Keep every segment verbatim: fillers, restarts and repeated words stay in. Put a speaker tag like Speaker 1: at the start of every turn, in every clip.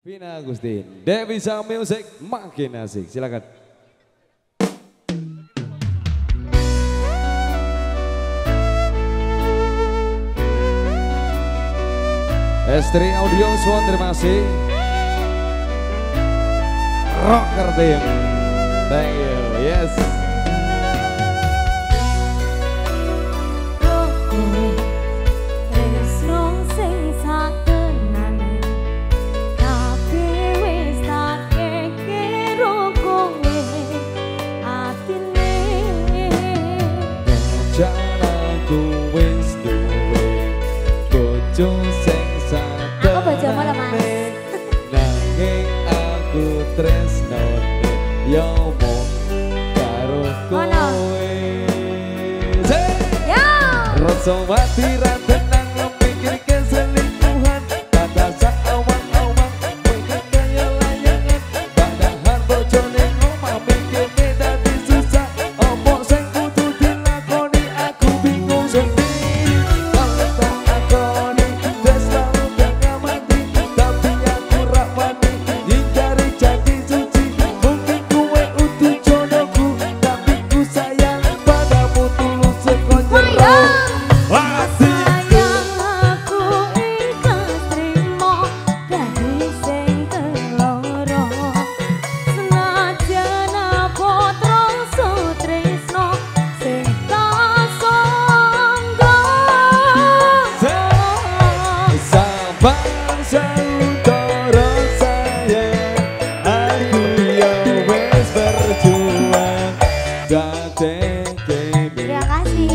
Speaker 1: Vina Agustin, Devisa Music makin asik, silakan. Estri Audio Swan, terima kasih. Rocker Team, thank you, yes.
Speaker 2: Aku baca malah mas.
Speaker 1: Nanging aku tresnone yo mung karo kowe.
Speaker 2: Yo.
Speaker 1: Rasa mati ra tenang mikir keselingkuhan, kata awang-awang mikir kaya layangan, padahal bojone ngomong mikir dadi susah, opo sing kudu dilakoni aku bingung sendiri.
Speaker 2: Terima kasih.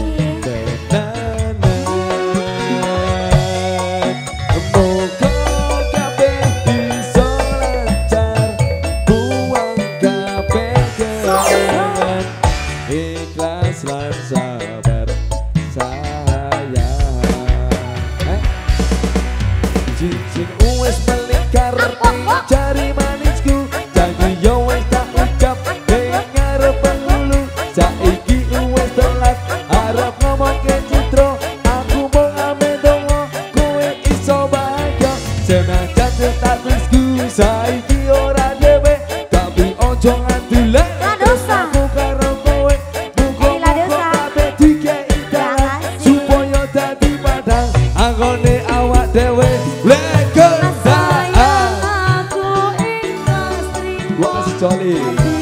Speaker 1: Moga kabeh bisa lancar, buang kabeh kenangan, ikhlas lan sabar sayang. Eh? Cincin wes melingkar jari manisku, janji yo wes tak ucap dengar penghulu. Saiki wes telat arep ngomong ke Citro, aku mau ame dongo kowe iso bahagia. Senajan statusku saiki ora dhewe, tapi ojo ngandulen aku karo kowe. Muga-muga kabeh dikei dalan supaya dadi padang anggone awak dhewe. Legenda
Speaker 2: aku ikhlas trimo.
Speaker 1: Gua kasih coli.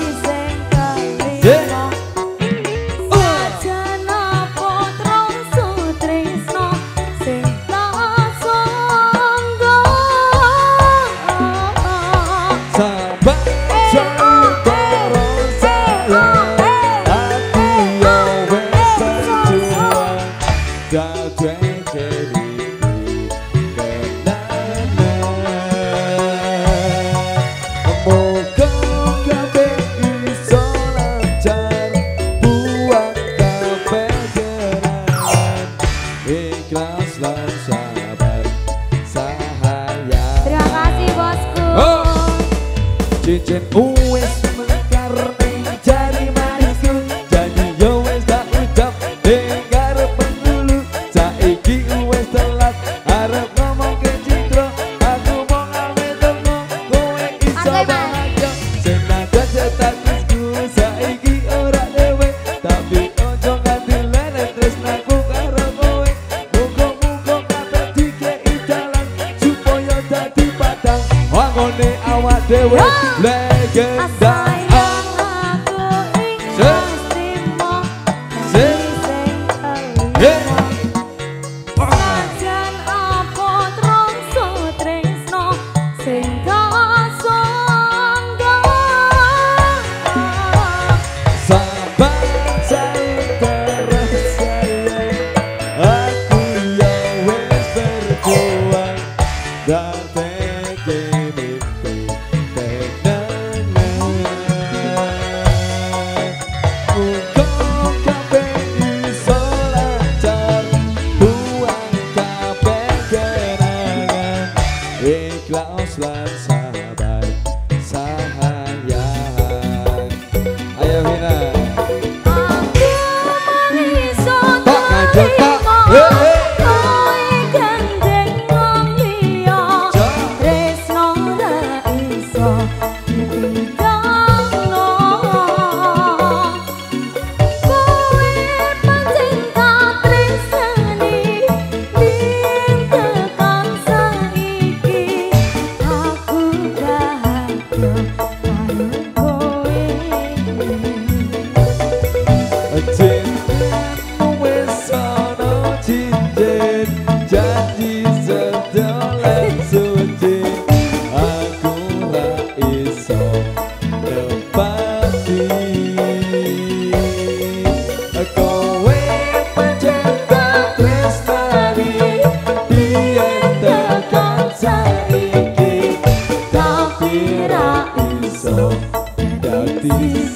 Speaker 1: Cincin uwes melingkar ning jari manisku, janji yo wes tak ucap dengar penghulu. Saiki uwes telat arep ngomong ke Citro, aku mau ame dongo kowe iso bahagia. Senajan statusku saiki ora dhewe, tapi ojo nganti leren tresnaku karo kowe. Muga-muga kabeh dikei dalan supaya dadi padang anggone awak dhewe. Legenda
Speaker 2: aku ikhlas trimo. Sajan apa trongso tresno sing kasangga.
Speaker 1: sabar terus sayang, aku ya wes berjuang dan tekeni ikhlas lan sabar sayang. Ayo Vina.
Speaker 2: Aku iso
Speaker 1: trimo.
Speaker 2: Kowe gandeng wong liya tresno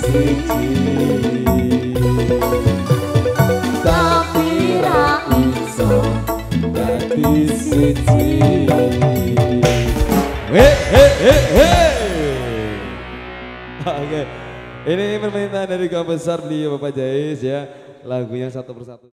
Speaker 1: siji, tapi ra iso dadi siji. Hei hei hei hei. Oke, ini permintaan dari Kak Besar beliau Bapak Jais ya, lagunya satu persatu.